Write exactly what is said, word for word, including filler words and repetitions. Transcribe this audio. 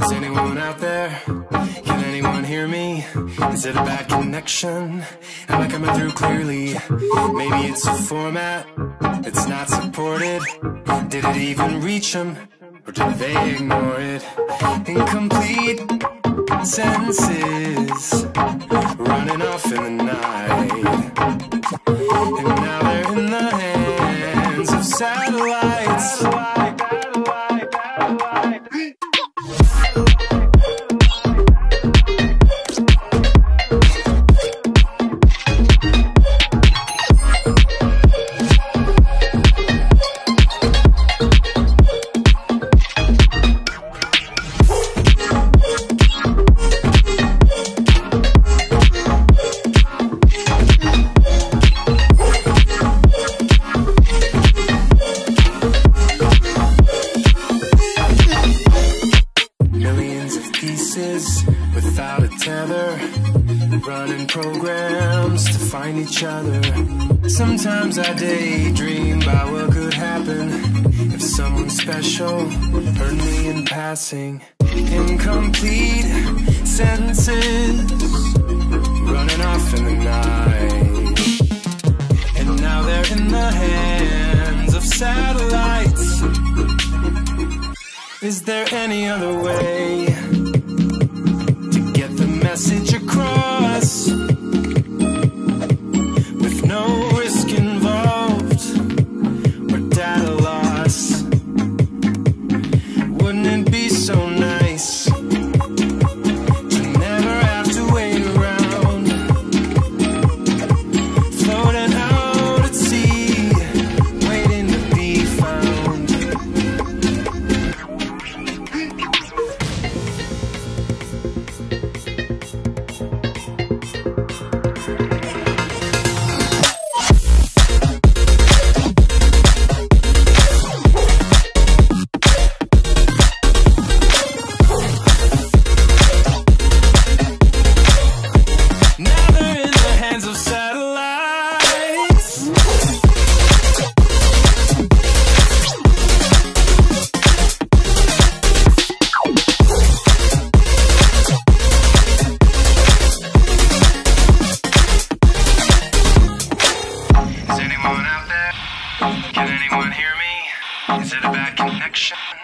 Is anyone out there? Can anyone hear me? Is it a bad connection? Am I coming through clearly? Maybe it's a format that's not supported. Did it even reach them? Or did they ignore it? Incomplete sentences running off in the night. And now they're in the hands of satellites. Without a tether, running programs to find each other. Sometimes I daydream about what could happen if someone special heard me in passing. Incomplete sentences running off in the night. And now they're in the hands of satellites. Is there any other way message across with no risk involved or data loss? Wouldn't it be so nice to never have to wait around, floating out at sea, waiting to be found? Is anyone out there? Can anyone hear me? Is it a bad connection?